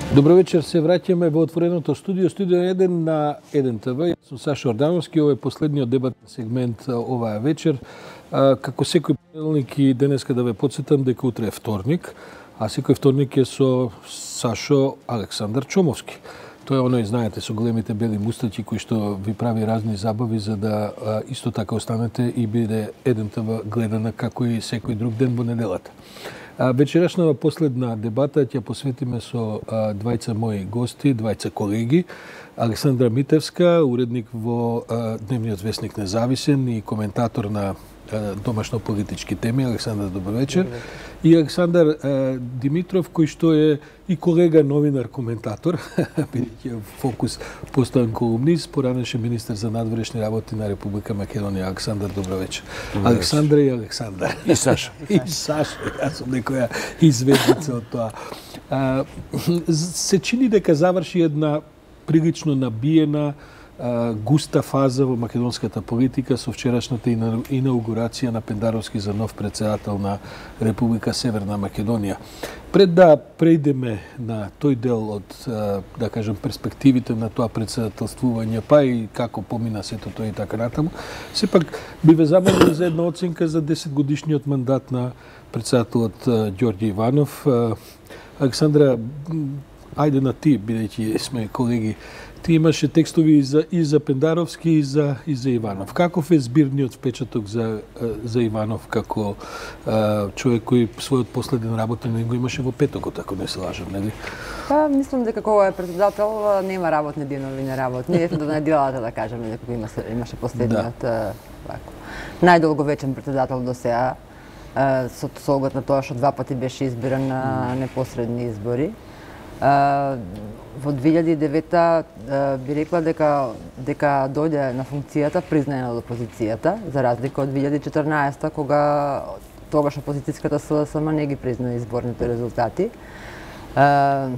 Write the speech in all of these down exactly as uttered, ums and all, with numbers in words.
Добро вечер, се враќаме во отвореното студио, студио еден на еден те ве. Јас сум Сашо Ордановски, ова е последниот дебатен сегмент оваа вечер. Како секој понеделник и денеска да ве потсетам дека утре е вторник, а секој вторник е со Сашо Александар Чомовски. Тој е оној, знаете, со големите бели мустачи кои што ви прави разни забави за да а, исто така останете и биде еден те ве гледана како и секој друг ден во неделата. А, вечерашната последна дебата ќе посветиме со а, двајца мои гости, двајца колеги. Александра Митевска, уредник во а, Дневниот весник Независен и коментатор на а, домашно политички теми. Александра, добро вечер. Добро вечер. И Александар а, Димитров, кој што е и колега новинар коментатор, бидејќи Фокус постојан колумнист, поранеше министер за надворешни работи на Република Македонија. Александар, добро вечер. Добро Александра вечер. И Александар. И Сашо. И Сашо, јас сум некоја изведница од тоа. А, се чини дека заврши една прилично набиена густа фаза во македонската политика со вчерашната инаугурација на Пендаровски за нов претседател на Република Северна Македонија. Пред да преидеме на тој дел од, да кажем, перспективите на тоа претседателствување, па и како помина сето тоа и така натаму, сепак би ве замолил за една оценка за десет годишниот мандат на претседателот Ѓорѓе Иванов. Александра, ајде на ти, бидејќи сме колеги. Ти имаше текстови и за, и за Пендаровски и за, и за Иванов. Каков е збирниот впечаток за, за Иванов како а, човек кој својот последен работен го имаше во петокот, ако не се лажам, нели? Па, мислам дека кога е председател нема работни денови, не работни. Ето до неделата, да кажеме, дека имаше, имаше последниот да. Вако. Најдолговечен председател до сега, со, со оглед на тоа што два пати беше избиран на непосредни избори. Uh, во две илјади и девета uh, би рекла дека дека дојде на функцијата признаена од опозицијата, за разлика од две илјади и четрнаесета кога тогаш опозицијската С Л С М не ги призна изборните резултати. Uh,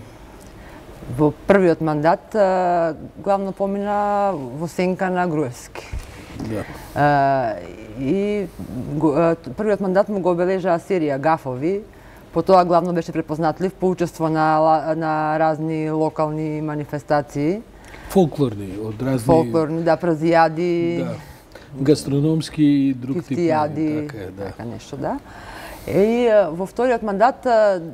во првиот мандат uh, главно помина во сенка на Груевски. Да. Uh, и uh, првиот мандат му го обележаа серија гафови. Потоа главно беше препознатлив по учество на, на разни локални манифестации. Фолклорни, од разни... Фолклорни, да, празијади. Да. Гастрономски и друг тип. Кифтијади, така, е, да. така нешто, да. И во вториот мандат,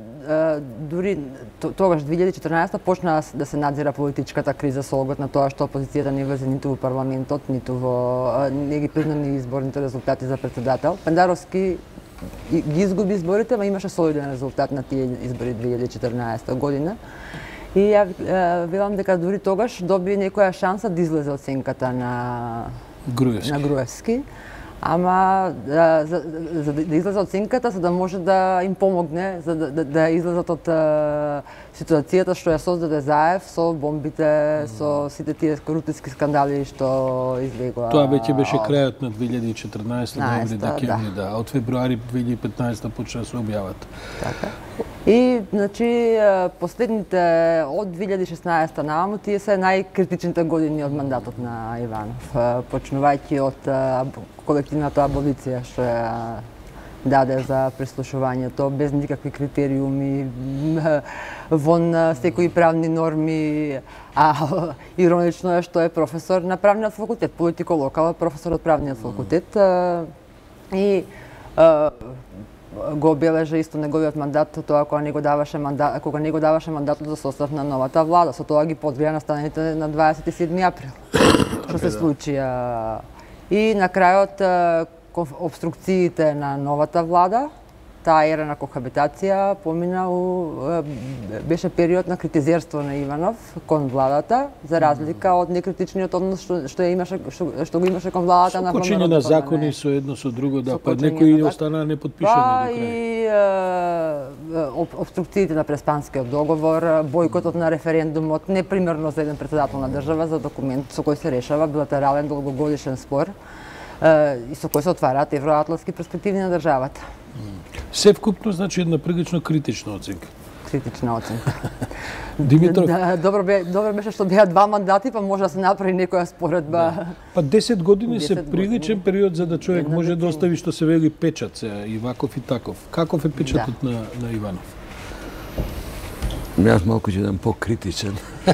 дури тогаш две илјади и четрнаесета почна да се надзира политичката криза со оглед на тоа што опозицијата не влезе ниту во парламентот, ниту во... не ги признани изборните резултати за председател. Пендаровски ги изгуби изборите, ама имаше солиден резултат на тие избори две илјади и четрнаесета година. И ја велам дека дури тогаш доби некоја шанса да излезе од сенката на Груевски. На Груевски. Ама да, за, за да излезе од сенката, за да може да им помогне, за да, да, да излезат од ситуацијата што ја создаде Заев со бомбите, со сите тие корупцијски скандали што излегоа. Тоа веќе беше крајот на две илјади и четрнаесета, ноември, декември, да. Од февруари две илјади и петнаесета почна да се објават. Така. И, значи, последните од две илјади и шеснаесета нааму, тие се најкритичните години од мандатот на Иванов, почнувајќи од колективната аболиција што ја даде за прислушувањето, без никакви критериуми, вон секои правни норми, а иронично е што е професор на правниот факултет, политико-локал, професор од правниот факултет. И го обележа исто неговиот мандат, тоа кога не го даваше мандат, кога не го даваше мандатот за состав на новата влада, со тоа ги подгрија настаните на дваесет и седми април. Што се случи. И на крајот обструкциите на новата влада, таа ера на кохабитација помина у, беше период на критизерство на Иванов кон владата, за разлика од некритичниот однос што, што имаше што, што го имаше кон владата на Кочење на закони со едно со друго, да, па некои останаа непотпишани па, до крај. И е, обструкциите на Преспанскиот договор, бојкотот на референдумот, непримерно за еден претседател на држава, за документ со кој се решава билатерален долгогодишен спор и со кој се отвараат евроатлантски перспективи на државата. Се вкупно, значи, една прилично критична оценка. Критична оценка. Димитров... Да, добро, бе, добро беше што беа два мандати, па може да се направи некоја споредба. Да. Па десет години десет се приличен период за да човек може да остави што се вели печат се, и ваков и таков. Каков е печатот да. на, на Иванов? Јас малку ќе дам покритичен.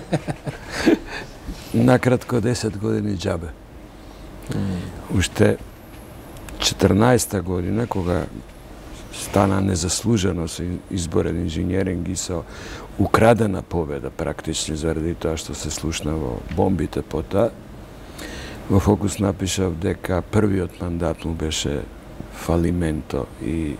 Накратко десет години џабе. Уште четрнаесета година, кога стана незаслужено со изборен инженеринг и со украдена победа практично заради тоа што се слушна во бомбите потоа, во Фокус напишав дека првиот мандат му беше фалименто и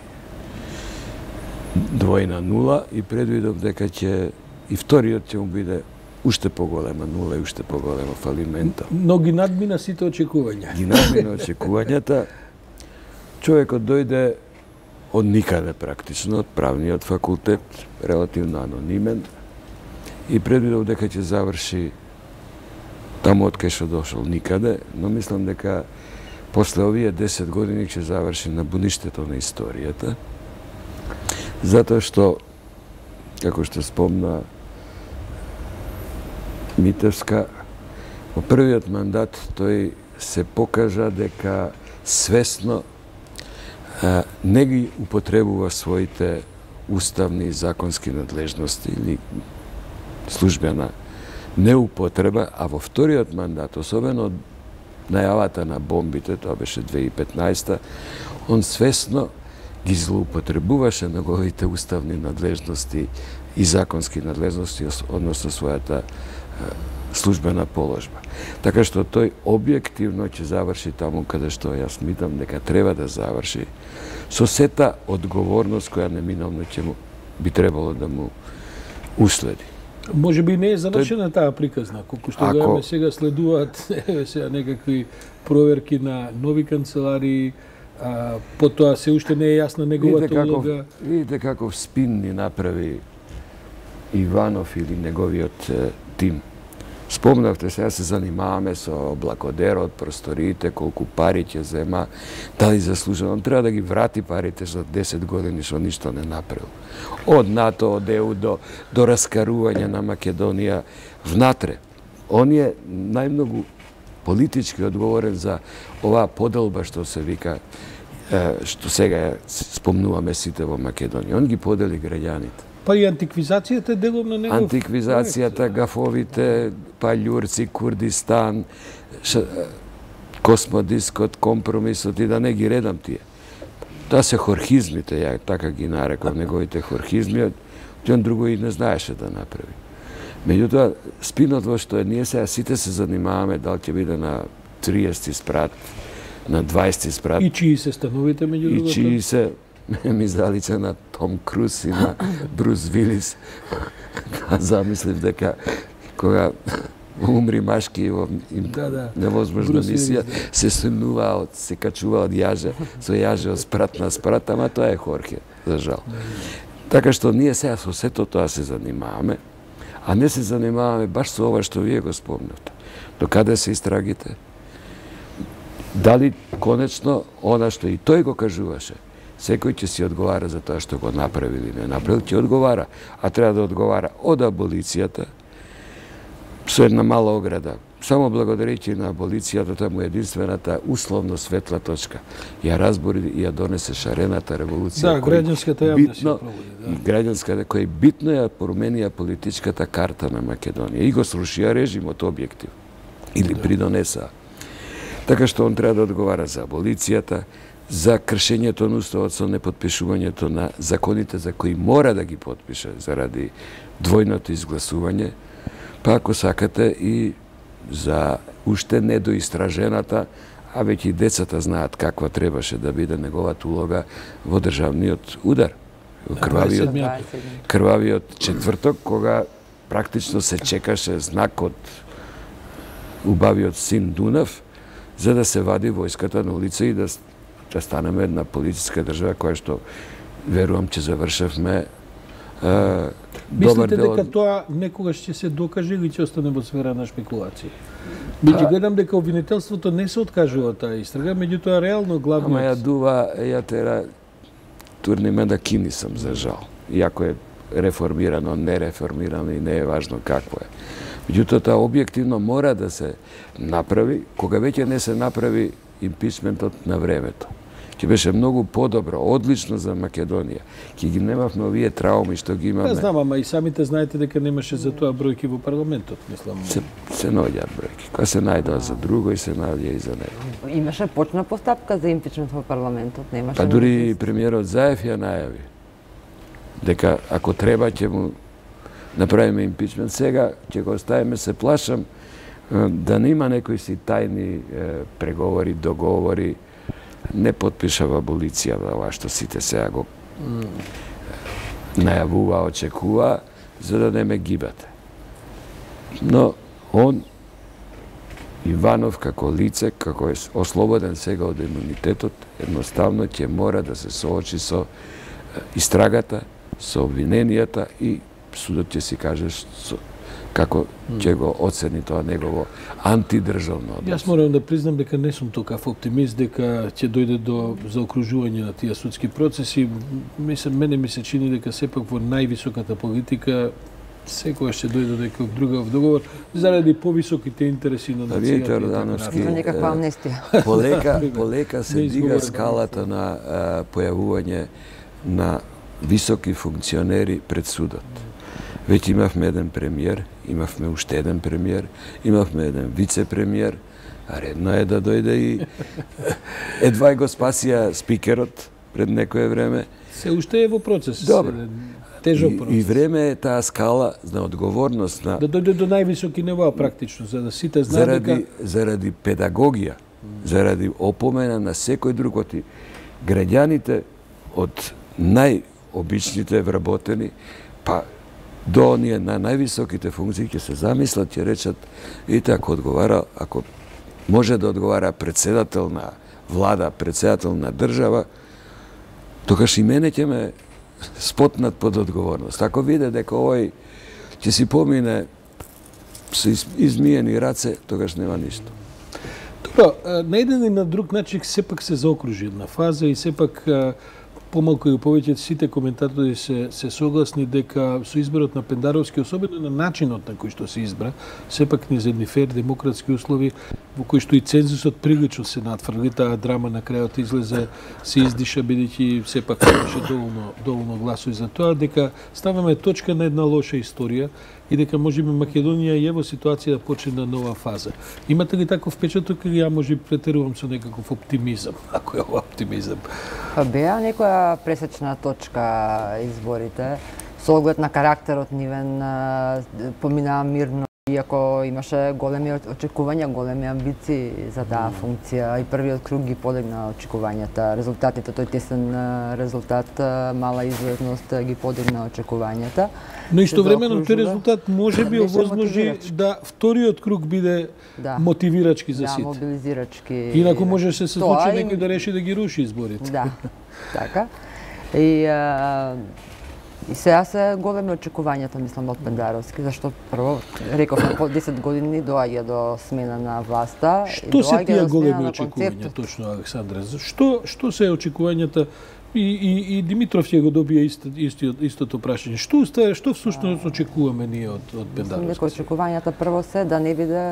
двојна нула и предвидов дека ќе и вториот ќе му биде уште поголема нула и уште поголема фалимента. Но ги надмина сите очекувања. Ги надмина очекувањата. Човекот дојде од никаде практично, од правниот факултет, релативно анонимен, и предвидов дека ќе заврши таму од кај што дошол никаде, но мислам дека после овие десет години ќе заврши на буништето на историјата, затоа што, како што спомна Митевска, во првиот мандат тој се покажа дека свесно а, не ги употребува своите уставни и законски надлежности или службена неупотреба, а во вториот мандат, особено од најавата на бомбите, тоа беше две илјади и петнаесета, он свесно ги злоупотребуваше неговите уставни надлежности и законски надлежности, односно својата службена положба. Така што тој објективно ќе заврши таму каде што јас митам дека треба да заврши, со сета одговорност која неминовно ќе му би требало да му уследи. Може би не е завршена таа приказна, колку што Ако... гледаме сега следуваат еве сега некакви проверки на нови канцеларии, а, потоа се уште не е јасна неговата улога. Видите каков спин ни направи Иванов или неговиот е, тим. Спомнавте, сега се занимаваме со Блакодерот, просториите, колку пари ќе зема, дали заслужено. Он треба да ги врати парите за десет години што ништо не направил. Од НАТО, од Е У до, до раскарување на Македонија внатре. Он е најмногу политички одговорен за оваа поделба што се вика, што сега спомнуваме сите во Македонија. Он ги подели граѓаните. Па и антиквизацијата е делом на негов... Антиквизацијата, гафовите, паљурци, Курдистан, ш... космодискот, компромисот и да не ги редам тие. Тоа се хорхизмите, ја така ги нареков, неговите хорхизми, он друго и не знаеше да направи. Меѓутоа, спинот во што е, ние сега сите се занимаваме, дали ќе биде на триесети спрат, на дваесети спрат. И чии се становите меѓу другото? И чии се... ми залича на Том Круз и на Брус Вилис. Замислив дека кога умри машки во да, да. невозможна мисија, се сунува, се качува од јаже, со јаже од спрат на спрат, ама тоа е Хорхе, за жал. Да, да. Така што ние сега со сето тоа се занимаваме, а не се занимаваме баш со ова што вие го спомнавте. До каде се истрагите? Дали конечно она што и тој го кажуваше, секој ќе си одговара за тоа што го направи или не направил, ќе одговара, а треба да одговара од аболицијата, со една мала ограда. Само благодарејќи на аболицијата, тоа му е единствената условно светла точка. Ја разбори и ја донесе шарената револуција. Да, граѓанската јавност се проводи. Да. Граѓанската, која битно ја променија политичката карта на Македонија и го срушија режимот објектив. Или да. Придонеса. Така што он треба да одговара за аболицијата, за кршењето на уставот со непотпишувањето на законите за кои мора да ги потпише заради двојното изгласување, па ако сакате и за уште недоистражената, а веќе и децата знаат каква требаше да биде неговата улога во државниот удар. Крвавиот, крвавиот четврток, кога практично се чекаше знакот убавиот син Дунав, за да се вади војската на улица и да да станеме една политичка држава која што верувам ќе завршевме е, добар Мислите дел. дека тоа некогаш ќе се докаже или ќе остане во сфера на шпекулации? Бидејќи гледам дека обвинителството не се откажува таа истрага, меѓутоа реално главниот... Ама ја дува, ја тера турниме да кини сам за жал. Иако е реформирано, не реформирано и не е важно какво е. Меѓутоа тоа објективно мора да се направи, кога веќе не се направи импичментот на времето. ќе беше многу подобро, одлично за Македонија. Ќе ги немавме овие трауми што ги имаме. Ја знам, ама и самите знаете дека немаше за тоа бројки во парламентот, мислам. Се, се наоѓаат бројки. Кога се најдоа за друго и се наоѓа и за него. Имаше почна постапка за импичмент во парламентот, немаше. Па дури премиерот Заев ја најави дека ако треба ќе му направиме импичмент. Сега ќе го оставиме, се плашам да нема некои си тајни преговори, договори, не подпишава аболиција, ова што сите сега го најавува, очекува, за да не ме гибате. Но он, Иванов, како лице, како е ослободен сега од имунитетот, едноставно ќе мора да се соочи со истрагата, со обвиненијата и судот ќе си каже со, како ќе го оцени тоа негово антидржавно однос. Јас морам да признам дека не сум токав оптимист дека ќе дојде до заокружување на тие судски процеси. Мислам, мене ми се чини дека сепак во највисоката политика секогаш ќе дојде до некој другав договор заради повисоките интереси на нацијата. Видите, Ордановски, некаква амнестија. Полека, полека се дига скалата на а, појавување на високи функционери пред судот. Веќе имавме еден премиер, имавме уште еден премиер, имавме еден вице-премиер, а редно е да дојде и едва и го спасија спикерот пред некое време. Се уште е во процес. Добро. Тежок процес. И, и време е таа скала на одговорност на... Да дојде до највисоки нивоа практично, за да сите знаат заради, дека... заради педагогија, заради опомена на секој друг од граѓаните од најобичните вработени, па до оние на највисоките функции ќе се замислат, ќе речат, видите, ако одговара, ако може да одговара председател на влада, председател на држава, тогаш и мене ќе ме спотнат под одговорност. Ако виде дека овој ќе си помине со измиени раце, тогаш нема ништо. Добро, на еден и на друг начин сепак се заокружи една фаза и сепак помалку и повеќе сите коментатори се, се согласни дека со изборот на Пендаровски, особено на начинот на кој што се избра, сепак низ едни фер демократски услови, во кои што и цензусот прилично се надфрли, таа драма на крајот излезе, се издиша, бидејќи сепак имаше доволно, доволно гласови за тоа, дека ставаме точка на една лоша историја и дека можеби Македонија е во ситуација да почне на нова фаза. Имате ли таков впечаток или ја може претерувам со некаков оптимизам, ако е ова оптимизам? Па беа некоја пресечна точка изборите, со оглед на карактерот нивен, поминаа мирно, иако имаше големи очекувања, големи амбиции за таа функција и првиот круг ги подигна очекувањата. Резултатите, тој тесен резултат, мала известност ги подигна очекувањата. Но истовремено тој резултат може би овозможи да вториот круг биде да. мотивирачки за сите. Да, мобилизирачки. Инаку може се се случи некој да реши да ги руши изборите. Да, така. И, а, и сега се големи очекувањата, мислам, од Пендаровски, зашто прво, рековме, по десет години доаѓа до смена на власта. Што се тие големи очекувања, точно, Александра? Што, што се очекувањата? И, и, и Димитров ќе го добија исто, исто, истото прашање. Што устава, што всушност очекуваме ние од, од Пендаровски? Мислам дека очекувањата прво се да не биде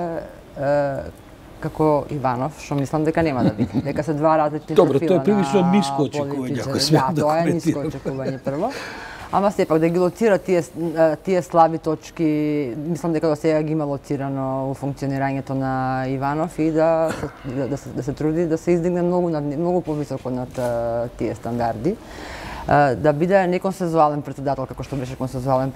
е, како Иванов, што мислам дека нема да биде. Дека се два различни Добро, профила тоа е прилично ниско очекување, ако смеам да, да тоа е ниско очекување прво. Ама сепак да ги лоцира тие тие слаби точки, мислам дека до сега ги има лоцирано во функционирањето на Иванов и да да, да, се, да се труди да се издигне многу над, многу повисоко над тие стандарди. Да биде не консензуален претседател како што беше консензуален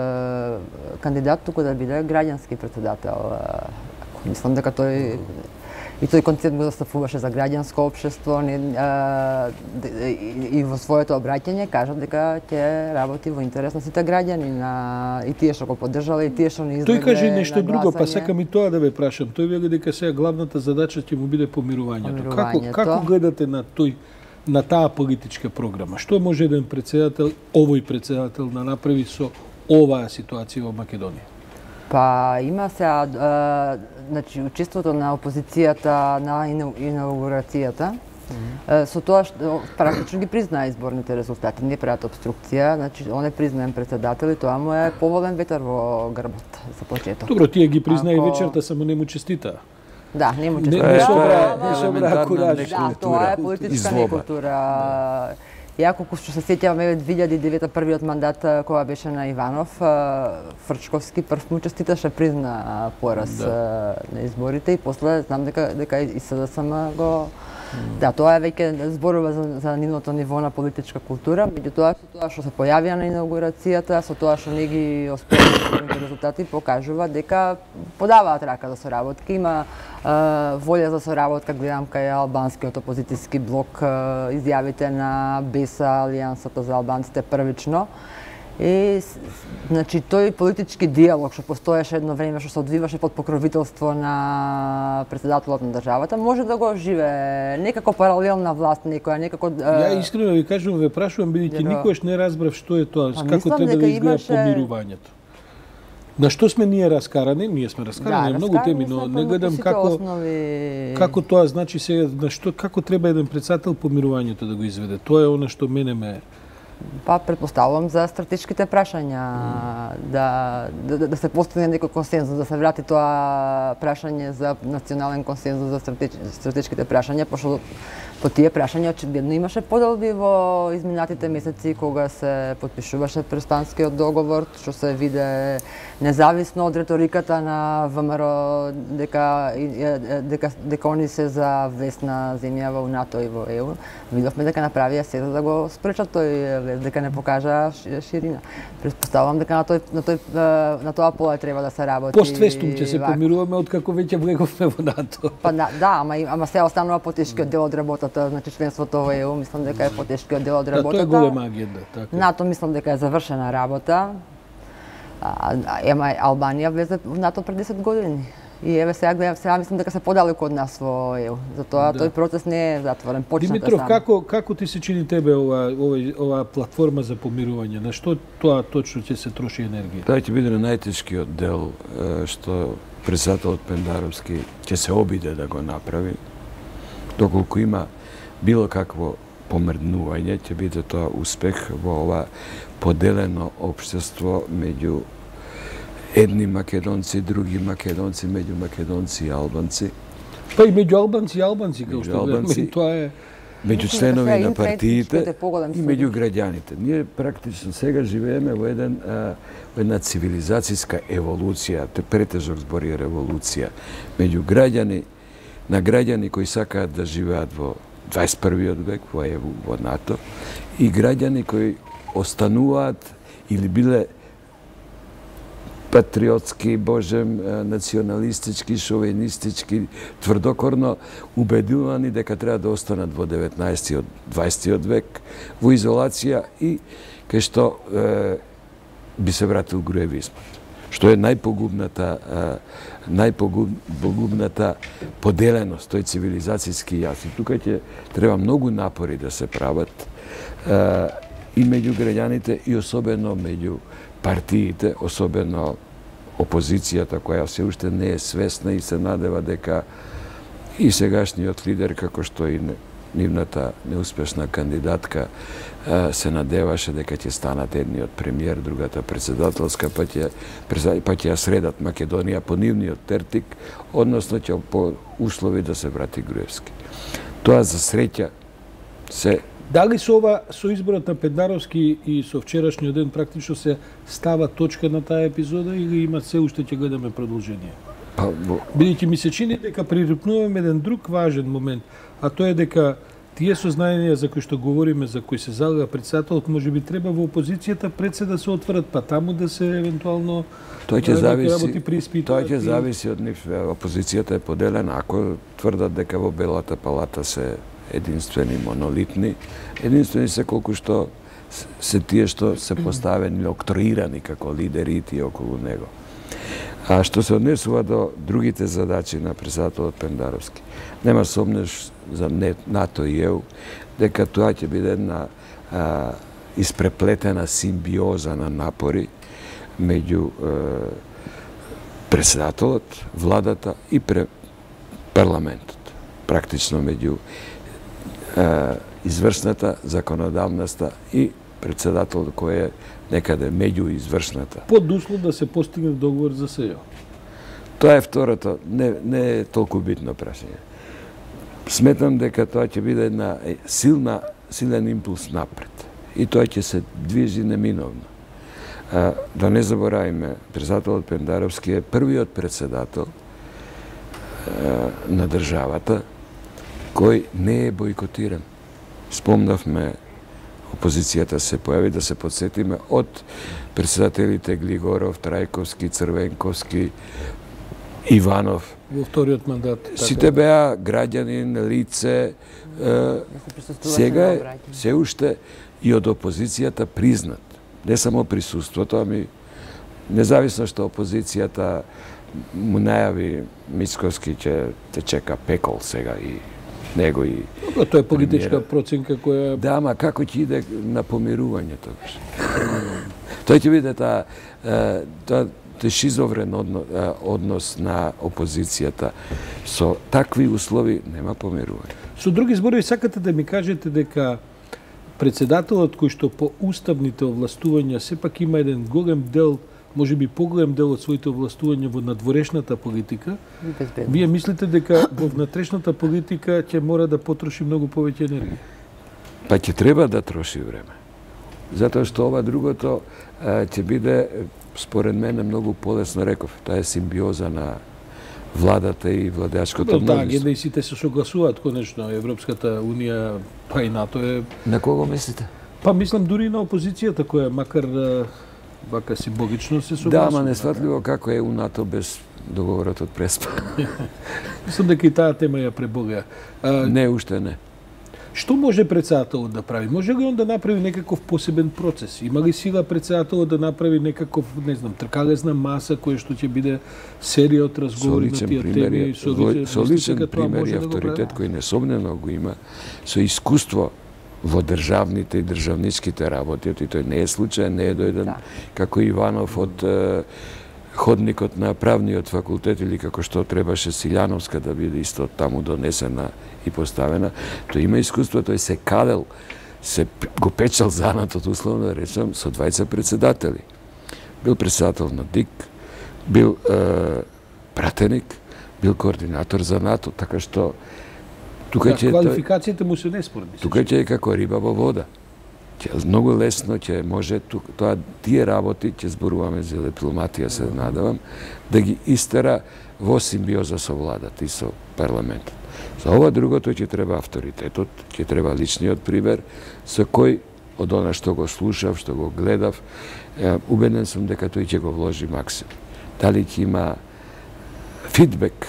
кандидат, туку да биде граѓански претседател. Мислам дека тој и тој концепт го застапуваше за граѓанско општество, не, а, и, и во своето обраќање кажа дека ќе работи во интерес на сите граѓани, на и тие што го поддржале, и тие што не излегле. Тој каже нешто друго, па сакам и тоа да ве прашам. Тој вели дека сега главната задача ќе му биде помирувањето. Како како гледате на тој на таа политичка програма? Што може еден претседател, овој претседател да направи со оваа ситуација во Македонија? Па има сега, значи, учеството на опозицијата на инаугурацијата, mm-hmm. со тоа што практично ги признаа изборните резултати, не прават обструкција, значи он е признаен претседател и тоа му е поволен ветер во грбот за почеток. Добро, тие ги призна Ако... и вечерта, само не му честитаа. Да, не може Не, да не се собра, да, не собра кураж. Да, тоа е политичка некултура. Ја колку што се сеќавам, еве две илјади и девета првиот мандат кога беше на Иванов, Фрчковски прв му честиташе, призна пораз да. на изборите и после знам дека дека и СДСМ го Да, тоа е веќе зборува за, за нивното ниво на политичка култура, меѓутоа со тоа што се појавија на инаугурацијата, со тоа што не ги оспорува резултати, покажува дека подаваат рака за соработка. Има е, волја за соработка, гледам кај албанскиот опозицијски блок, е, изјавите на БЕСА, Алијансата за албанците првично. И, значи, тој политички диалог што постоеше едно време, што се одвиваше под покровителство на председателот на државата, може да го живее некако паралелна власт, некоја, некако... Ја искрено ви кажувам, ве прашувам, бидејќи никогаш не разбрав што е тоа, па, како треба да изгледа имаше... помирувањето. На што сме ние раскарани? Ние сме раскарани да, многу теми, но не гледам како основи... како тоа значи сега на што како треба еден председател помирувањето да го изведе. Тоа е она што мене ме Па, предпоставувам за стратешките прашања, mm. да, да, да се постигне некој консензус, да се врати тоа прашање за национален консензус за стратешките прашања, пошто по тие прашања очигледно имаше поделби во изминатите месеци кога се потпишуваше Преспанскиот договор, што се виде независно од реториката на ВМРО дека дека дека они се за влезна земја во НАТО и во Е У. Видовме дека направија се да го спречат тој влез, дека не покажа ширина. Предпоставувам дека на тој на тој на тоа поле треба да се работи. Поствестум ќе се помируваме откако веќе влеговме во НАТО. Па да, да, ама ама се останува потешкиот дел од работата, значи членството во Е У, мислам дека е потешкиот дел од работата. Да, тоа е голема агенда, така. НАТО мислам дека е завршена работа. Ема Албанија влезе во НАТО пред десет години. И еве сега гледам, сега мислам дека се подалеку од нас во Е У. Затоа да. Тој процес не е затворен, почната Димитров, само. како како ти се чини тебе ова ова ова платформа за помирување? На што тоа точно ќе се троши енергија? Тоа ќе биде најтешкиот дел што председателот Пендаровски ќе се обиде да го направи. Доколку има било какво помрднување, ќе биде тоа успех во ова поделено општество меѓу едни македонци, други македонци, меѓу македонци и албанци. Па и меѓу албанци и албанци, како што гледаме, тоа е... Меѓу членови на партиите и меѓу граѓаните. Ние практично сега живееме во еден во една цивилизацијска еволуција, претежок збор е револуција, меѓу граѓани, на граѓани кои сакаат да живеат во дваесет првиот век, во Е У, во НАТО, и граѓани кои остануваат или биле патриотски, божем, националистички, шовинистички, тврдокорно убедувани дека треба да останат во деветнаесеттиот, дваесеттиот век, во изолација и кај што е, би се вратил груевизмот. Што е најпогубната, е, најпогубната поделеност, тој цивилизацијски јас. И тука ќе треба многу напори да се прават е, и меѓу граѓаните и особено меѓу партиите, особено опозицијата која се уште не е свесна и се надева дека и сегашниот лидер, како што и нивната неуспешна кандидатка, се надеваше дека ќе станат едниот премиер, другата председателска, па ќе, па ќе ја средат Македонија по нивниот тертик, односно ќе по услови да се врати Груевски. Тоа за среќа се Дали со ова, со изборот на Пендаровски и со вчерашниот ден практично се става точка на таа епизода или има се уште ќе гледаме продолжение? Па, бидејќи ми се чини дека пририпнуваме еден друг важен момент, а тоа е дека тие сознанија за кои што говориме, за кои се залага председателот, може би треба во опозицијата пред се да се отворат, па таму да се евентуално Тоа ќе зависи, тоа ќе зависи од нив. Опозицијата е поделена, ако тврдат дека во Белата палата се единствени, монолитни. Единствени се колку што се тие што се поставени, октроирани како лидери и тие околу него. А што се однесува до другите задачи на председателот Пендаровски, нема сомнеш за НАТО и Е У, дека тоа ќе биде една а, испреплетена симбиоза на напори меѓу а, председателот, владата и пре парламентот. Практично меѓу извршната, законодавната и председател кој е некаде меѓу извршната. Под услов да се постигне договор за СЕО. Тоа е второто, не, не е толку битно прашање. Сметам дека тоа ќе биде една силна, силен импулс напред. И тоа ќе се движи неминовно. А, да не заборавиме, председателот Пендаровски е првиот председател а, на државата кој не е бойкотиран. Спомнавме, опозицијата се појави, да се подсетиме, од председателите Глигоров, Трајковски, Црвенковски, Иванов. Во вториот мандат. Сите беа граѓанин, лице, е, сега е се уште и од опозицијата признат. Не само присуството, ами независно што опозицијата му најави Мицковски ќе те чека пекол сега и него и Добро, тоа е политичка проценка која... Да, ама како ќе иде на помирувањето? Тој ќе биде таа тоа шизоврен однос на опозицијата. Со такви услови нема помирување. Со други зборови, сакате да ми кажете дека председателот кој што по уставните овластувања сепак има еден голем дел, може би поголем дел од своите овластувања во надворешната политика, Безбедно. вие мислите дека во внатрешната политика ќе мора да потроши многу повеќе енергија? Па ќе треба да троши време. Затоа што ова другото ќе биде, според мене, многу полесно, реков. Тоа е симбиоза на владата и владеачкото мнозинство. Да, мнозинство. и сите се согласуваат конечно, Европската унија, па и НАТО е... На кого мислите? Па мислам дури и на опозицијата која макар вака символично се Да, согласува. ама несватливо како е у НАТО без договорот од Преспа. Мислам дека и таа тема ја пребога. Не, уште не. Што може председателот да прави? Може ли он да направи некаков посебен процес? Има ли сила председателот да направи некаков, не знам, тркалезна маса која што ќе биде серија од разговори на тие теми? Со личен, со личен пример и авторитет кој несомнено го има, со искуство во државните и државничките работи, и тој не е случај, не е дојден да. Како Иванов од е, ходникот на правниот факултет или како што требаше Силјановска да биде исто таму донесена и поставена. Тој има искуство, тој се кадел, се го печал занатот, условно да речем, со двајца председатели. Бил председател на ДИК, бил е, пратеник, бил координатор за НАТО, така што тука да, ќе квалификациите му се неспорни. Тука ќе е како риба во вода. Ќе многу лесно ќе може тоа тие работи, ќе зборуваме за дипломатија, се надевам, да ги истера во симбиоза со владата и со парламентот. За ова другото ќе треба авторитетот, ќе треба личниот пример, со кој од она што го слушав, што го гледав, убеден сум дека тој ќе го вложи максимум. Дали ќе има фидбек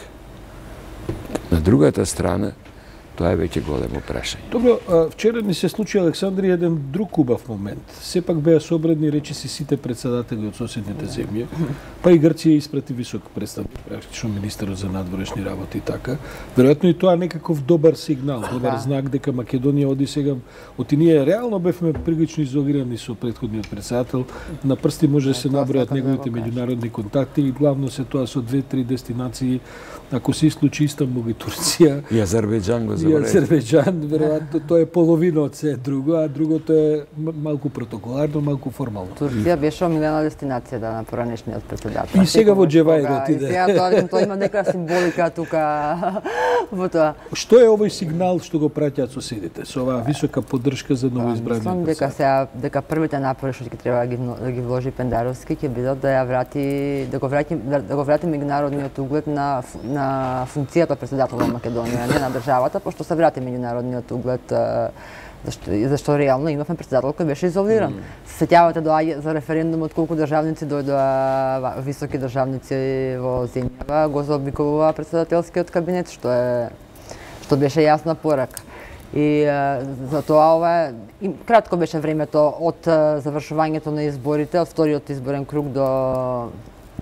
на другата страна, тоа е веќе големо прашање. Добро, вчера ни се случи, Александри, еден друг убав момент. Сепак беа собрани речиси сите председатели од соседните земји, па и Грција испрати висок представник, практично министерот за надворешни работи и така. Веројатно и тоа некаков добар сигнал, добар да. Знак дека Македонија оди сега, оти ние реално бевме прилично изолирани со претходниот председател. На прсти може да се набројат неговите меѓународни контакти и главно се тоа со две-три дестинации. Ако се случи Истанбул и Турција, и Азербејџан го и Азербејџан, веројатно тоа е половина од се друго, а другото е малку протоколарно, малку формално. Турција беше омилена дестинација да на поранешниот председател. И сега во Джеваир отиде. И сега тоа, тоа има нека символика тука во тоа. Што е овој сигнал што го праќаат соседите со оваа висока поддршка за новоизбраниот председател? Мислам дека сега дека првите напори што ќе треба да ги, да ги вложи Пендаровски ќе бидат да ја врати да го врати да, да го врати меѓународниот углед на на функцијата председател на Македонија, не на државата, пошто се врати меѓународниот углед, зашто, зашто реално имавме председател кој беше изолиран. Mm. Се сеќавате доаѓа за референдумот колку државници дојдоа, високи државници во земјава, го заобиколува председателскиот кабинет, што е што беше јасна порака. И за тоа ова е, кратко беше времето од завршувањето на изборите, од вториот изборен круг до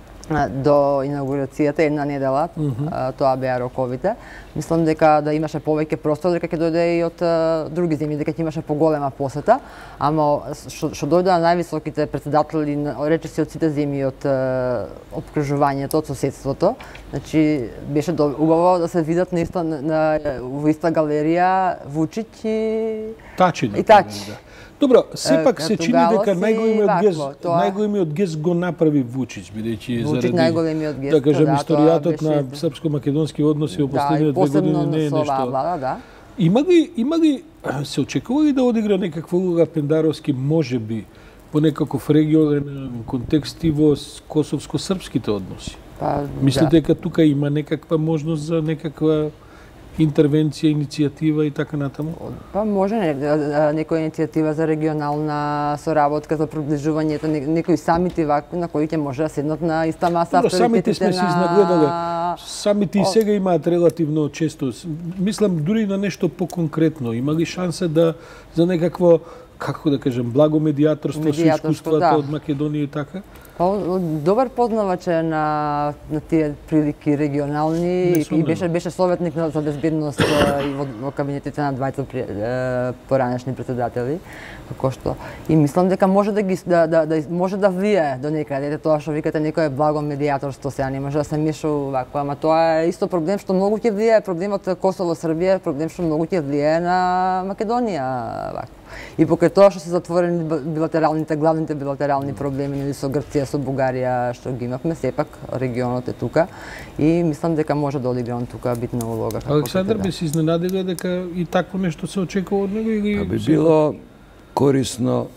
до инаугурацијата, една недела, mm -hmm. тоа беа роковите. Мислам дека да имаше повеќе простор, дека ќе дојде и од а, други земји, дека ќе имаше поголема посета, ама што, што дојдоа највисоките председатели, речиси од сите земји од обкружувањето, од соседството, значи беше убаво да се видат на иста, на, на, во иста галерија Вучиќ и Тачи. И Тачи. Да. Добро, сепак се чини дека Португалци, најголемиот вакво, гест, тоа- најголемиот гест го направи Вучич, бидејќи Вучич најголемиот гест, да кажем, да, тоа историјатот беше- на српско-македонски односи во Да, последните и две години посебно не е со оваа нешто. влада, да. Има ли, има ли, се очекува ли да одигра некаква улога Пендаровски, може би, по некаков регионален контекст и во косовско-српските односи? Па, Мислите да. дека тука има некаква можност за некаква интервенција, иницијатива и така натаму? Па може не, а, некоја иницијатива за регионална соработка, за приближувањето, не- некои самити вакви на кои ќе може да седнат на иста маса Добро, самите авторитетите сме се на... изнагледале. Самите и сега имаат релативно често. Мислам, дури на нешто поконкретно. Има ли шанса да за некакво, како да кажем, благо медијаторство со Медијаторство, искуството да. од Македонија и така? Па, добар познавач е на, на тие прилики регионални и, и Несомнено. беше беше советник на- за безбедност е, и во, во кабинетите на двајца при- е, поранешни председатели, како што и мислам дека може да ги да, да, да може да влие до некаде. Ете тоа што викате некое благо медијаторство, сега не може да се меша вакво, ама тоа е исто проблем што многу ќе влие, проблемот Косово Србија, е проблем што многу ќе влие на Македонија вакво. И покрај тоа што се затворени билатералните, главните билатерални проблеми нели со Грција, со Бугарија што ги имавме, сепак регионот е тука и мислам дека може да одигра он тука битна улога. како Александар што би се изненадиле дека и такво нешто се очекува од него или А би било корисно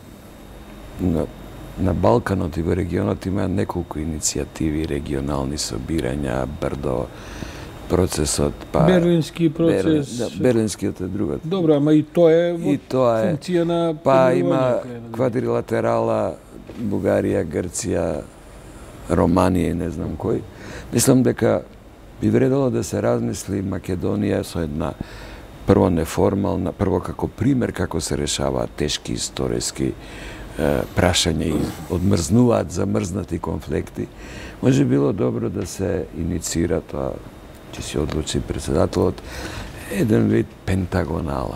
на, на Балканот и во регионот има неколку иницијативи, регионални собирања, Брдо, процесот, па... Берлински Берлин, процес. да, Берлинскиот е другот. Добро, ама и тоа е во И тоа е. функција на Па има помирување. квадрилатерала Бугарија, Грција, Романија и не знам кој. Мислам дека би вредело да се размисли Македонија со една прво неформална, прво како пример како се решаваат тешки историски е, прашања и одмрзнуваат замрзнати конфликти. Може било добро да се инициира тоа, ќе се одлучи председателот, еден вид пентагонала.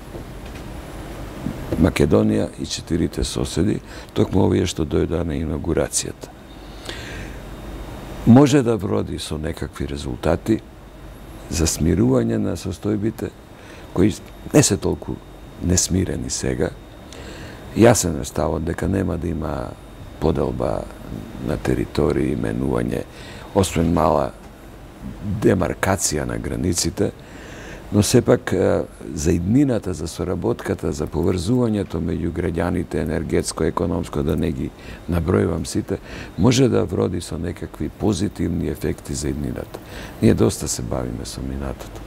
Македонија и четирите соседи, токму овие што дојдоа на инаугурацијата. Може да вроди со некакви резултати за смирување на состојбите, кои не се толку несмирени сега. Јасен е ставот дека нема да има поделба на територии, именување, освен мала демаркација на границите, но сепак за иднината, за соработката, за поврзувањето меѓу граѓаните, енергетско, економско, да не ги набројувам сите, може да вроди со некакви позитивни ефекти за иднината. Ние доста се бавиме со минатото.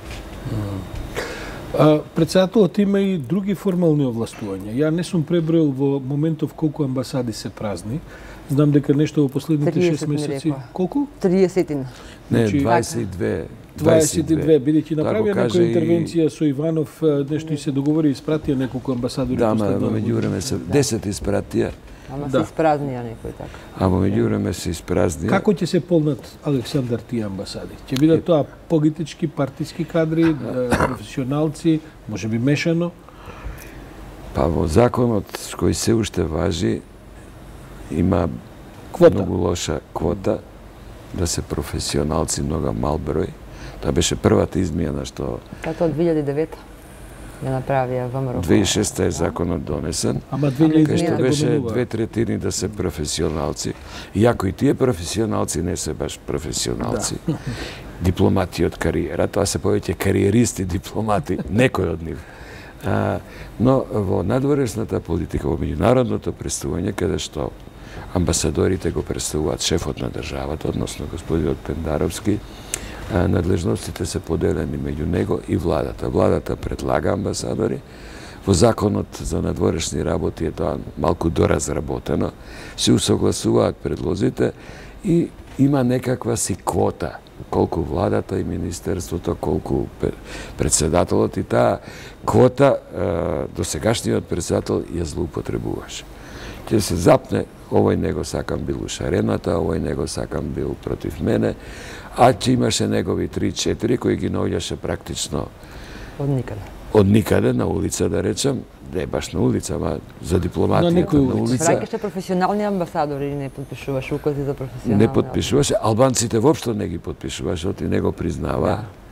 А, председателот има и други формални овластувања. Ја не сум преброил во моментов колку амбасади се празни. Знам дека нешто во последните триесет шест ми месеци... рекоа. Колку? триесетина. Не, Значи, дваесет и две. дваесет и две, бидејќи Тоа го направија кажа некоја и- интервенција со Иванов, нешто и се договори и испратија неколку амбасадори. Да, ама последно во во меѓувреме се десет испратија, Ама Да. се испразнија некој така. а во меѓувреме се испразнија. Како ќе се полнат, Александар, тие амбасади? Ќе бидат тоа политички, партиски кадри, е, професионалци, може би мешано? Па во законот кој се уште важи има Квота. многу лоша квота да се професионалци, многу мал број. Тоа беше првата измена што Като од две илјади и девета ја направија ВМРО. две илјади и шеста е законот донесен, Ама две илјади и кај што девета беше го менува. две третини да се професионалци. Иако и тие професионалци не се баш професионалци. Дипломати од кариера, тоа се повеќе кариеристи дипломати, некој од нив. А, но во надворешната политика, во меѓународното представување, каде што амбасадорите го представуваат шефот на државата, односно господинот Пендаровски, а, надлежностите се поделени меѓу него и владата. Владата предлага амбасадори. Во законот за надворешни работи е тоа малку доразработено. Се усогласуваат предлозите и има некаква си квота колку владата и министерството, колку председателот, и таа квота до сегашниот председател ја злоупотребуваше. Ќе се запне, овој него сакам бил у шарената, овој него сакам бил против мене, а че имаше негови три-четири кои ги наоѓаше практично Од никаде. од никаде на улица, да речем, не баш на улица, ама за дипломатијата На некој на улица. улица. Праќаше професионални амбасадори и не подпишуваше укази за професионални. Не подпишуваше, албанците воопшто не ги подпишуваше, оти не го признава.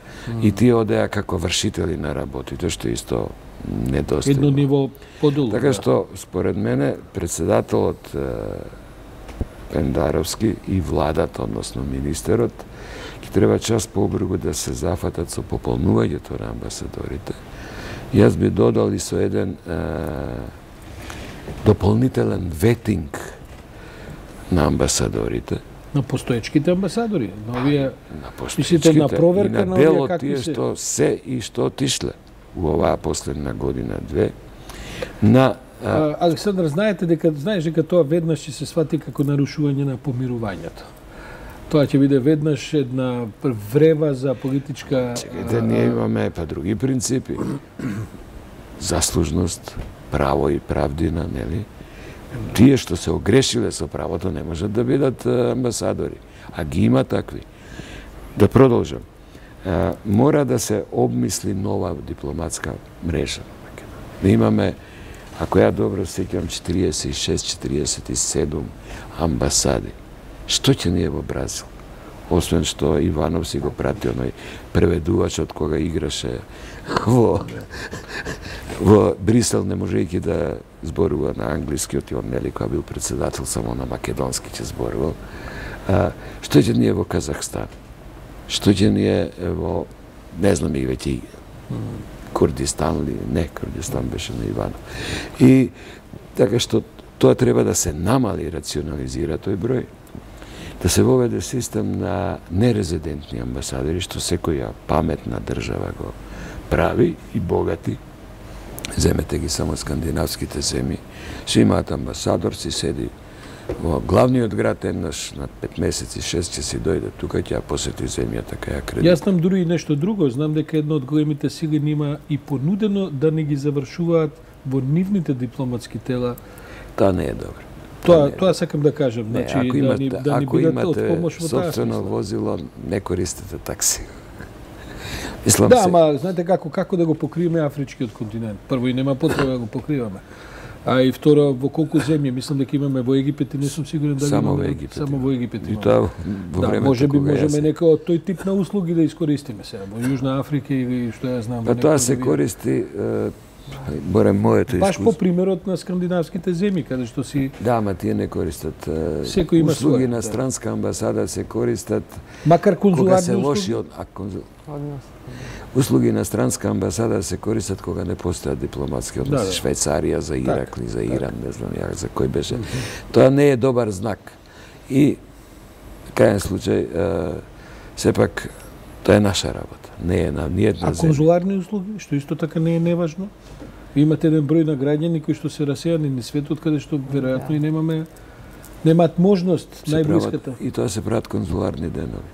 И тие одеа како вршители на работите, што исто недостигно. Едно ниво подолу. Така што, според мене, председателот Пендаровски и владата, односно министерот, ќе треба час побргу да се зафатат со пополнувањето на амбасадорите. Јас би додал и со еден е, дополнителен ветинг на амбасадорите. На постоечките амбасадори, на овие, на постоечките, на проверка и на, на дел овие од какви тие се... што се и што отишле у оваа последна година-две. На А, Александар, знаете дека знаеш дека тоа веднаш ќе се свати како нарушување на помирувањето. Тоа ќе биде веднаш една врева за политичка... Чекайте, ние имаме па други принципи. Заслужност, право и правдина, нели? Тие што се огрешиле со правото не можат да бидат амбасадори, а ги има такви. Да продолжам. Мора да се обмисли нова дипломатска мрежа. Да имаме, ако ја добро сеќам, четириесет и шест четириесет и седум амбасади. Што ќе ни е во Бразил? Освен што Иванов си го прати оној преведувачот кога играше во, во Брисел, не можејќи да зборува на англиски, оти он нели која бил председател само на македонски ќе зборувал. А, што ќе ни е во Казахстан? Што ќе ни е во, не знам и веќе Курдистан ли, не, Курдистан беше на Иванов. И така што тоа треба да се намали, рационализира тој број. Да се воведе систем на нерезидентни амбасадори, што секоја паметна држава го прави и богати. Земете ги само скандинавските земји. Си имаат амбасадор, си седи во главниот град еднаш на пет месеци, шест ќе си дојде тука, ќе ја посети земјата кај ја кредит. Јас знам дури и нешто друго. Знам дека едно од големите сили нима и понудено да не ги завршуваат во нивните дипломатски тела. Тоа не е добро. Тоа, тоа сакам да кажам. Значи, не, ако имате, да ни, да ни ако бидат од имате помош во таа собствено смисла. возило, не користете такси. Мислам Да, се. ама знаете како како да го покриеме афричкиот континент? Прво и нема потреба да го покриваме. А и второ, во колку земји, мислам дека имаме во Египет и не сум сигурен дали Само имаме во Египет. само во Египет И имаме. тоа во Да, времето може би кога можеме јас- нека од тој тип на услуги да искористиме сега во Јужна Африка или што ја знам. Па во тоа некој се други- користи, е, барем моето Баш по искуство. примерот на скандинавските земји, каде што си Да, ама тие не користат. е, Секој има услуги своје, на да. странска амбасада се користат макар кога конзуларни се лоши услуги. од а, конзул... Однос. услуги на странска амбасада се користат кога не постојат дипломатски односи. Да, да. Швајцарија за Ирак или за Иран, не знам ја за кој беше. Тоа не е добар знак. И крајен случај, е, сепак тоа е наша работа. Не е на ниједна А земја. конзуларни услуги, што исто така не е неважно. Имате еден број на граѓани кои што се расејани низ светот, каде што веројатно и немаме немаат можност Се најблиската. прават- И тоа се прават конзуларни денови.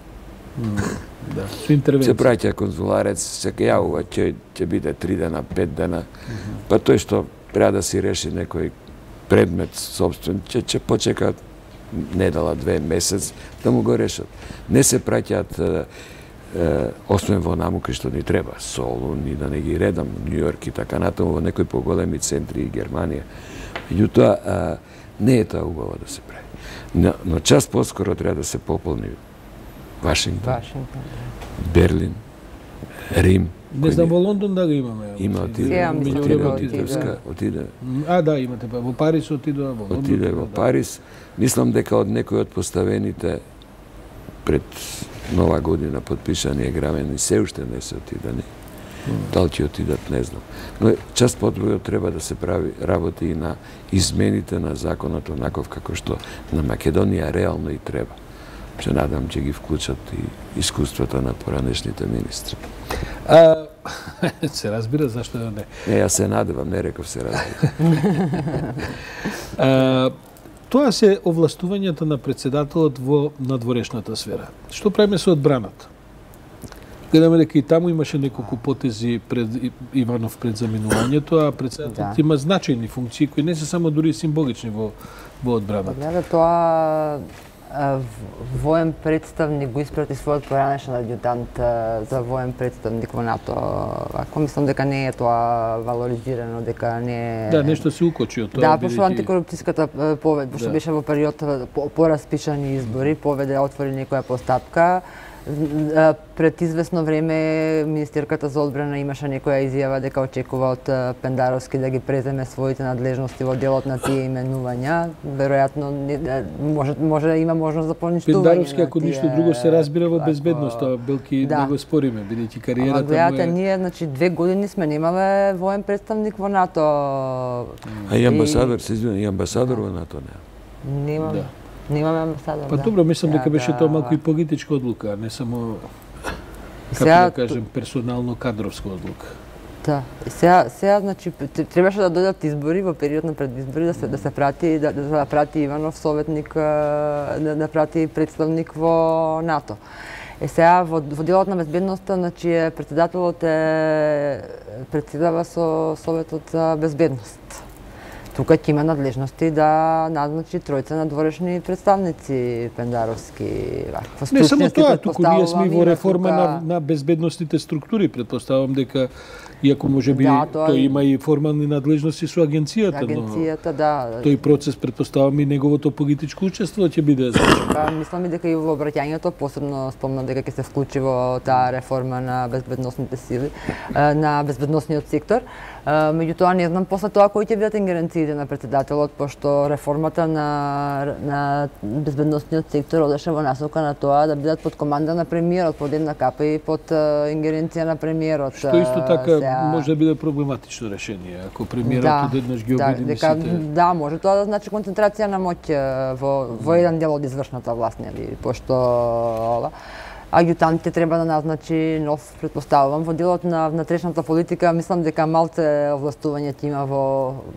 Да, со интервенција. Се праќа конзуларец, се јавува, ќе ќе биде три дена, пет дена. Па тој што треба да си реши некој предмет собствен, ќе ќе почека недела, две месец да му го решат. Не се праќаат е, е, освен во наму кај што ни треба, Солун и да не ги редам, Њујорк и така натаму, во некои поголеми центри и Германија. Меѓутоа, е, не е тоа убаво да се прави. Но, но час поскоро треба да се пополни Вашингтон, Вашингтон. Берлин, Рим. Не знам во Лондон дали имаме. Има отиде, Сега мислам отиде дека во отиде. Титовска, отиде, А, да, имате па. Во Париз отидоа, во Лондон. отиде во да. Париз. Мислам дека од некој од поставените пред нова година подпишани грамени се уште не се отидани. Дали ќе отидат, не знам. Но час подвојот треба да се прави работи и на измените на законот онаков како што на Македонија реално и треба. Се надам ќе ги вклучат и искуството на поранешните министри. А, се разбира зашто да не. Не, јас се надевам, не реков се разбира. А, тоа се овластувањата на председателот во надворешната сфера. Што правиме со одбраната? Гледаме дека и таму имаше неколку потези пред Иванов пред заминувањето, а председателот Да. има значајни функции кои не се само дури символични во во одбраната. Гледа тоа а, в- воен представник го испрати својот поранешен адјутант а, за воен представник во НАТО. Ако мислам дека не е тоа валоризирано, дека не е... Да, нешто се укочи од тоа. Да, бидејќи- пошто антикорупцијската е, поведба, што Да. беше во период по- пораспишани избори, поведе отвори некоја постапка. Пред известно време министерката за одбрана имаше некоја изјава дека очекува од Пендаровски да ги преземе своите надлежности во делот на тие именувања. Веројатно може може да има можност за поништување. Пендаровски, ако ништо друго, се разбира во безбедноста, белки да. Не го спориме, бидејќи кариерата му е... Ама гледате, ние, значи, две години сме немале воен представник во НАТО. А и амбасадор, се извинам, и амбасадор во НАТО не. Немаме. Немаме амбасадор, па, да. добро, мислам дека беше да. тоа малку и политичка одлука, а не само, како да кажем, персонално-кадровска одлука. Да. И сега, сега, значи, требаше да дојдат избори во период на предизбори, да се, да се прати, да, да прати Иванов советник, да, да прати представник во НАТО. Е сега, во, во делот на безбедноста, значи, председателот е председава со Советот за безбедност. Тука ќе има надлежности да назначи тројца надворешни представници Пендаровски. Не само тоа, туку ние сме во реформа тука... на, на безбедносните структури. Предпоставам дека, иако може би да, тоа... тој има и формални надлежности со агенцијата, агенцијата но да. тој процес, предпоставам, и неговото политичко учество ќе биде значено. Па, мислам и дека и во обраќањето посебно спомна дека ќе се вклучи во таа реформа на безбедносните сили, на безбедносниот сектор. Меѓутоа, не знам после тоа кои ќе бидат ингеренциите на председателот, пошто реформата на, на безбедносниот сектор одеше во насока на тоа да бидат под команда на премиерот, под една капа и под ингеренција на премиерот. Што исто така сега... може да биде проблематично решение, ако премиерот да, одеднаш ги да, обедини дека, сите. Да, може тоа да значи концентрација на моќ во, во еден дел од извршната власт, нели, пошто ова. Аѓутантите треба да назначи нов, предпоставувам, во делот на внатрешната политика, мислам дека малце овластување ќе има во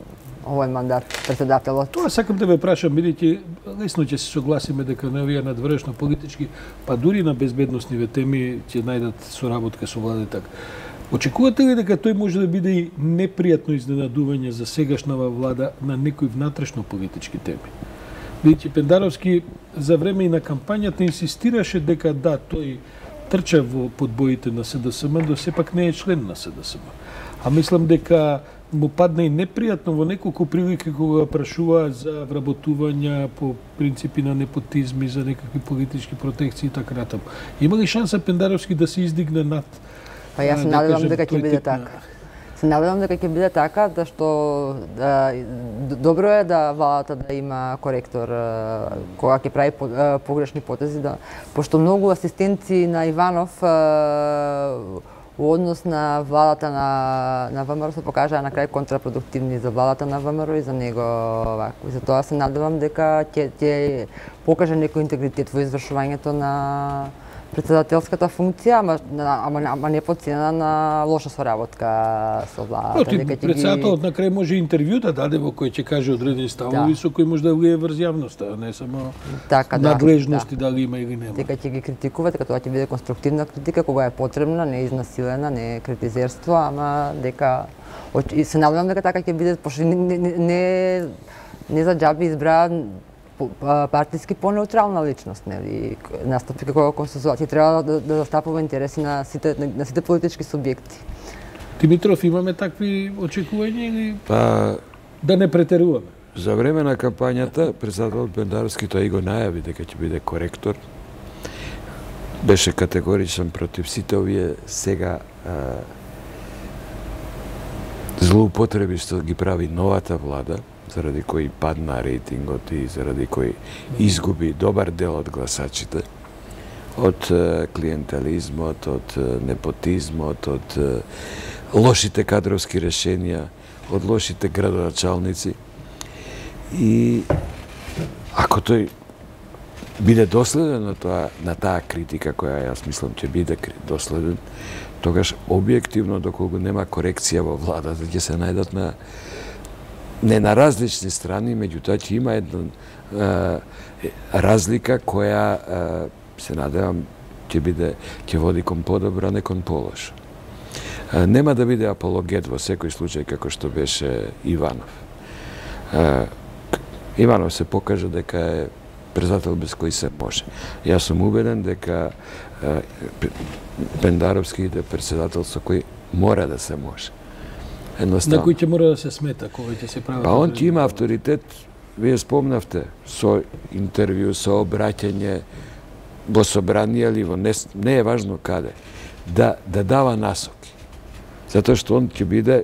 овој мандат председателот. Тоа сакам да ве прашам, бидејќи лесно ќе се согласиме дека на овие надворешно политички, па дури на безбедносниве теми ќе најдат соработка со владата. Очекувате ли дека тој може да биде и непријатно изненадување за сегашнава влада на некои внатрешно политички теми? Бидејќи Пендаровски за време и на кампањата инсистираше дека да, тој трча во подбоите на СДСМ, но сепак не е член на СДСМ. А мислам дека му падна и непријатно во неколку прилики кога прашува за вработувања по принципи на непотизми, за некакви политички протекции и така натаму. Има ли шанса Пендаровски да се издигне над? Па јас се надевам дека ќе биде така. Се надевам дека ќе биде така, зашто да, добро е да владата да има коректор кога ќе прави погрешни потези, да, пошто многу асистенци на Иванов во однос на владата на, на ВМРО се покажаа на крај контрапродуктивни за владата на ВМРО и за него вако. И за тоа се надевам дека ќе ќе покаже некој интегритет во извршувањето на председателската функција, ама, ама, ама не подценена на лоша соработка со владата. Дека ќе председателот ги... на крај може интервју да даде во кој ќе каже одредени ставови да. Со кои може да влие врз јавноста, не само така, надлежности да. Дали има или нема. Дека ќе ги критикува, дека тоа ќе биде конструктивна критика кога е потребна, не изнасилена, не критизерство, ама дека и се надевам дека така ќе биде, пошто не, не, не, не за џаби избра партиски по-неутрална личност, нели, настапи како консенсуација, треба да, да застапува интереси на сите на сите политички субјекти. Димитров, имаме такви очекувања или па да не претеруваме? За време на кампањата председателот Пендаровски тоа и го најави дека ќе биде коректор. Беше категоричен против сите овие сега а, злоупотреби што ги прави новата влада, заради кои падна рейтингот и заради кои изгуби добар дел од гласачите, од клиентелизмот, од непотизмот, од лошите кадровски решенија, од лошите градоначалници. И ако тој биде доследен на тоа, на таа критика која јас мислам ќе биде доследен, тогаш објективно доколку нема корекција во владата ќе се најдат на не на различни страни, меѓутоа ќе има една е, разлика која е, се надевам ќе биде ќе води кон подобро, не кон полошо. Е, нема да биде апологет во секој случај како што беше Иванов. Е, Иванов се покажа дека е председател без кој се може. Јас сум убеден дека е, Пендаровски иде председател со кој мора да се може. Едноставно. На кој ќе мора да се смета, кога ќе се прави? Па он ќе има авторитет, вие спомнавте, со интервју, со обраќање, во собрание или во не, не е важно каде, да, да дава насоки. Затоа што он ќе биде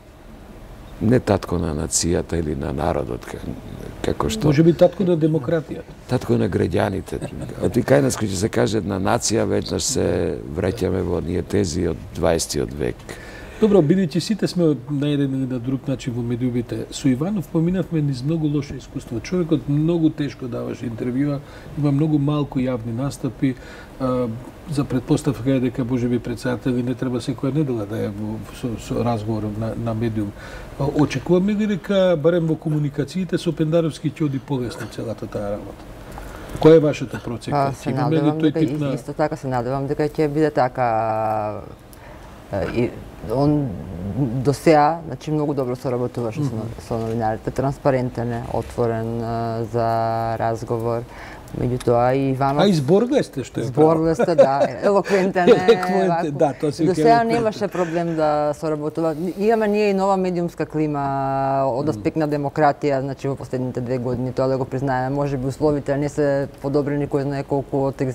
не татко на нацијата или на народот, како што... Може би татко на демократијата. Татко на граѓаните. Оти кај нас кој ќе се каже една нација, веднаш се враќаме во ние тези од дваесеттиот век. Добро, бидејќи сите сме на еден или на друг начин во медиумите, со Иванов поминавме низ многу лошо искуство. Човекот многу тешко даваше интервјуа, има многу малку јавни настапи, а, за предпоставка е дека можеби председател не треба секоја недела да е во, со, со разговор на, на медиум. Очекуваме ли дека барем во комуникациите со Пендаровски ќе оди полесно целата таа работа? Која е вашата процека? Се надевам дека, на... исто така се надевам дека ќе биде така. И он до сега, значи, многу добро соработуваше mm -hmm. со, со новинарите, транспарентен е, отворен а, за разговор. Меѓутоа и Иванов... А и зборлесте, што е Зборлесте, да, елоквентен е. Елоквентен, да, тоа се до сега немаше проблем да соработува. Имаме ние и нова медиумска клима од аспект на демократија, значи во последните две години, тоа да го признаеме. Може би условите не се подобрени кој знае колку од,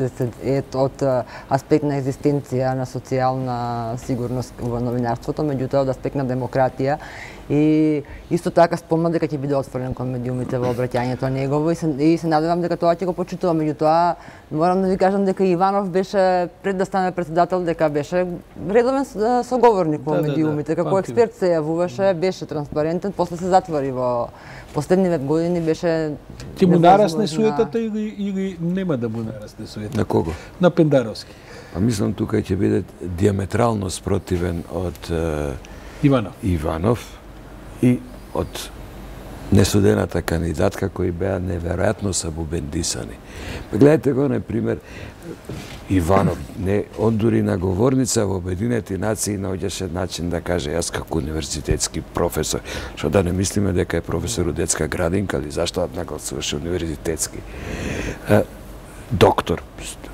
од аспект на екзистенција, на социјална сигурност во новинарството, меѓутоа од аспект на демократија. И исто така спомна дека ќе биде отворен кон медиумите во обраќањето негово и се, и се надевам дека тоа ќе го почитува. Меѓутоа, морам да ви кажам дека Иванов беше, пред да стане председател, дека беше редовен соговорник во да, медиумите. Да, да. Како експерт се јавуваше, беше транспарентен, после се затвори во последниве години, беше... Ќе му нарасне суетата или, или нема да му нарасне суетата? На кого? На Пендаровски. А мислам тука ќе биде диаметрално спротивен од Иванов. Иванов и од несудената кандидатка кои беа неверојатно сабубендисани. Гледате го, например, Иванов, не, он дури на говорница во Обединети нации наоѓаше начин да каже јас како универзитетски професор, што да не мислиме дека е професор у детска градинка, или зашто однако сврши универзитетски. Доктор,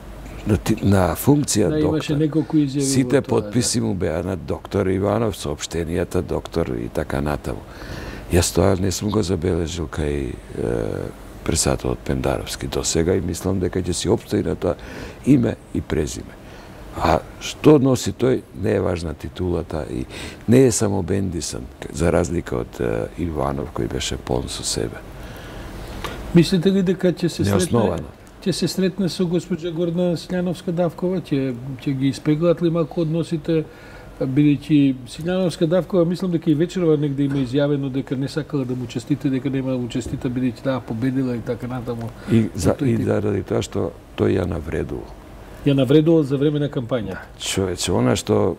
на функција да, доктор. Сите подписи му беа на доктор Иванов, соопштенијата доктор и така натаму. Јас тоа не сум го забележил кај председателот Пендаровски до сега и мислам дека ќе си опстои на тоа име и презиме. А што носи тој, не е важна титулата и не е само бендисан, за разлика од Иванов кој беше полн со себе. Мислите ли дека ќе се сретне? Ќе се сретне со госпоѓа Гордана Силјановска-Давкова, ќе ќе ги испеглат ли малку односите, бидејќи Силјановска-Давкова мислам дека и вечерва негде има изјавено дека не сакала да му честите, дека нема да му честита бидејќи таа победила и така натаму. И за и заради тоа што тој ја навредува. Ја навредува за време на кампањата. Човече, она што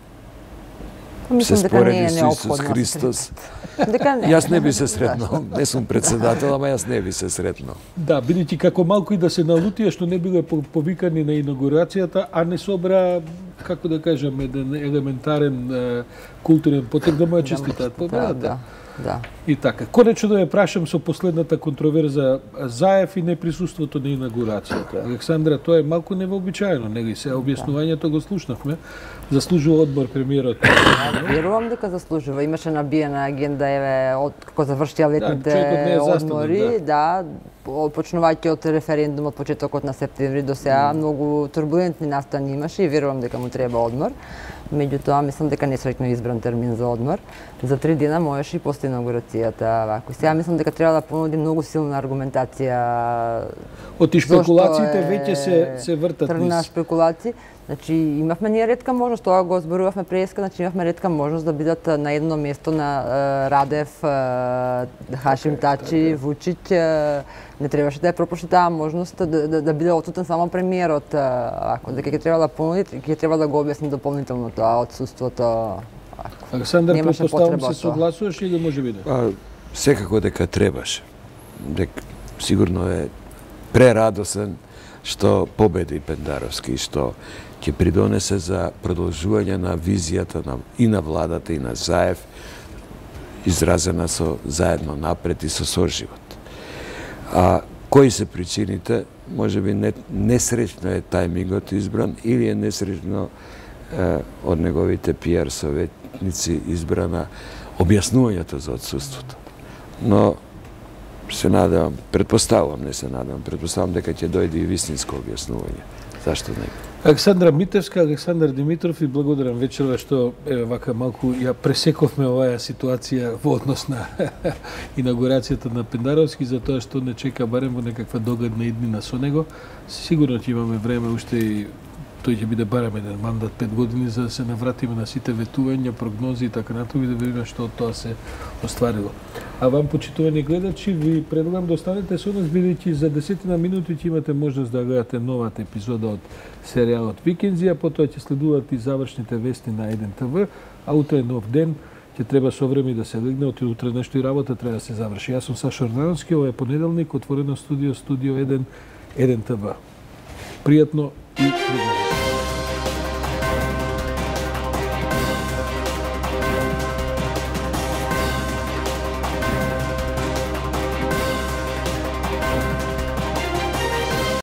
се спореди со Исус Христос. Јас не би се сретнал. Не сум председател, ама јас не би се сретнал. Да, бидејќи како малку и да се налутија што не биле повикани на инаугурацијата, а не собра, како да кажам, еден елементарен е, културен потек да му ја честитаат победата. Да, да. И така. Конечно да ја прашам со последната контроверза Заев и неприсуството на инаугурацијата. Александра, тоа е малку невообичаено, нели? Се објаснувањето го слушнавме. Заслужува одмор премиерот. Верувам дека заслужува. Имаше набиена агенда, еве, од како завршија летните да, одмори, да, почнувајќи од референдумот почетокот на септември до сега, mm. многу турбулентни настани имаше и верувам дека му треба одмор. Меѓутоа, мислам дека несреќно избран термин за одмор. За три дена можеше и после инаугурацијата вако. Сега мислам дека треба да понуди многу силна аргументација. Оти шпекулациите веќе се се вртат тргна шпекулации. Значи, имавме ние ретка можност, тоа го зборувавме преска, значи имавме ретка можност да бидат на едно место на uh, Радев, uh, Хашим Тачи, Вучиќ, uh, не требаше да ја пропушти таа можност да, да, да биде отсутен само премиерот, uh, ако дека ќе треба да понуди, ќе треба да го објасни дополнително тоа отсуството. Александар, предпоставам се согласуваш или може би да? А, секако дека требаше. Дека сигурно е прерадосен што победи Пендаровски и што ќе придонесе за продолжување на визијата на, и на владата и на Заев, изразена со заедно напред и со соживот. А кои се причините? Може би не, несреќно е тајмингот избран или е несреќно е, од неговите пиар советници избрана објаснувањето за отсуството. Но се надевам, предпоставувам, не се надевам, предпоставувам дека ќе дојде и вистинско објаснување. Зашто не? Александра Митевска, Александар Димитров и благодарам вечерва што еве вака малку ја пресековме оваа ситуација во однос на инаугурацијата на Пендаровски, затоа што не чека барем во некаква догадна иднина со него. Сигурно ќе имаме време уште и тој ќе биде барем еден мандат пет години за да се навратиме на сите ветувања, прогнози и така натаму и да видиме што од тоа се остварило. А вам, почитувани гледачи, ви предлагам да останете со нас, бидејќи за десетина минути ќе имате можност да гледате новата епизода од серијалот Викензи, а потоа ќе следуваат и завршните вести на еден те ве, а утре е нов ден, ќе треба со време да се легне, од утре нешто и работа треба да се заврши. Јас сум Сашо Ордановски, ова е понеделник, отворено студио, студио еден, еден те ве. Пријатно и пријатно.